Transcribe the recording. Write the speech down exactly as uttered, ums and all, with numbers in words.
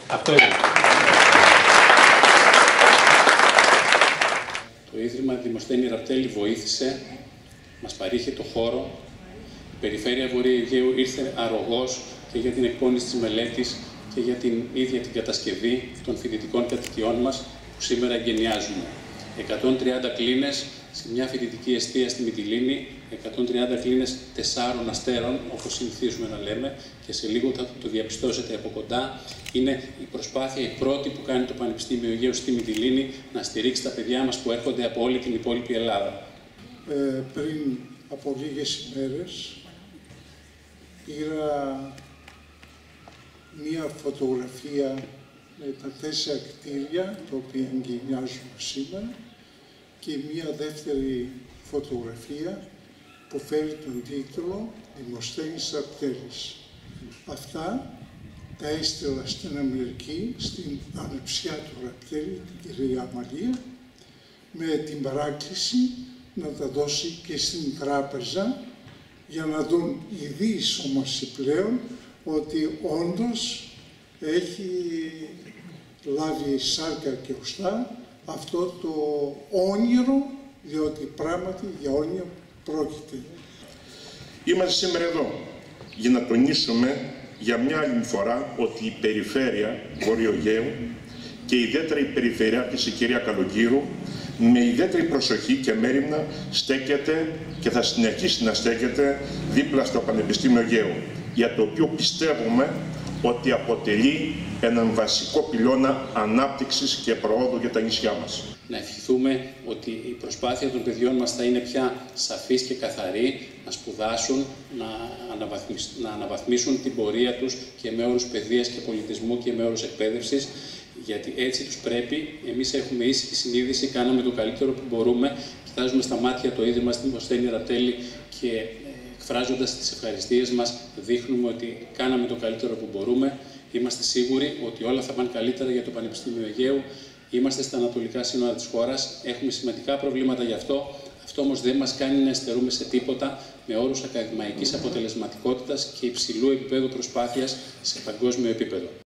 Αυτό είναι. Το Ίδρυμα Δημοσθένη Ραπτέλη βοήθησε, μας παρήχε το χώρο. Η Περιφέρεια Βορείου Αιγαίου ήρθε αρρωγός και για την εκπόνηση της μελέτης και για την ίδια την κατασκευή των φοιτητικών κατοικιών μας που σήμερα εγκαινιάζουμε. εκατόν τριάντα κλίνες σε μια φοιτητική εστία στη Μυτιλήνη, εκατόν τριάντα κλίνες τεσσάρων αστέρων, όπως συνηθίζουμε να λέμε, και σε λίγο θα το διαπιστώσετε από κοντά. Είναι η προσπάθεια η πρώτη που κάνει το Πανεπιστήμιο Αιγαίου στη Μυτιλήνη να στηρίξει τα παιδιά μας που έρχονται από όλη την υπόλοιπη Ελλάδα. Ε, πριν από λίγες ημέρες πήρα μία φωτογραφία με τα τέσσερα κτίρια τα οποία εγκαινιάζουμε σήμερα και μία δεύτερη φωτογραφία που φέρει τον τίτλο «Δημοσθένης Ραπτέλης». Αυτά τα έστειλα στην Αμερική, στην ανεψιά του Ραπτέλη, την κυρία Αμαλία, με την παράκληση να τα δώσει και στην τράπεζα για να δουν οι διεισόμασοι πλέον ότι όντως έχει λάβει σάρκα και οστά αυτό το όνειρο, διότι πράγματι για όνειρο πρόκειται. Είμαστε σήμερα εδώ για να τονίσουμε για μια άλλη φορά ότι η Περιφέρεια Βορείου Αιγαίου και ιδιαίτερα η Περιφερειάρχης η κυρία Καλογύρου με ιδιαίτερη προσοχή και μέριμνα στέκεται και θα συνεχίσει να στέκεται δίπλα στο Πανεπιστήμιο Αιγαίου, για το οποίο πιστεύουμε ότι αποτελεί έναν βασικό πυλώνα ανάπτυξης και προόδου για τα νησιά μας. Να ευχηθούμε ότι η προσπάθεια των παιδιών μας θα είναι πια σαφής και καθαρή, να σπουδάσουν, να αναβαθμίσουν, να αναβαθμίσουν την πορεία τους και με όρους παιδείας και πολιτισμού και με όρους εκπαίδευσης, γιατί έτσι τους πρέπει. Εμείς έχουμε ήσυχη συνείδηση, κάναμε το καλύτερο που μπορούμε, κοιτάζουμε στα μάτια το Ίδρυμα στη Δημοσθένη Ραπτέλη και εκφράζοντας τις ευχαριστίες μας δείχνουμε ότι κάναμε το καλύτερο που μπορούμε. Είμαστε σίγουροι ότι όλα θα πάνε καλύτερα για το Πανεπιστήμιο Αιγαίου. Είμαστε στα ανατολικά σύνορα της χώρας, έχουμε σημαντικά προβλήματα γι' αυτό. Αυτό όμως δεν μας κάνει να εστερούμε σε τίποτα με όρους ακαδημαϊκής αποτελεσματικότητας και υψηλού επίπεδου προσπάθειας σε παγκόσμιο επίπεδο.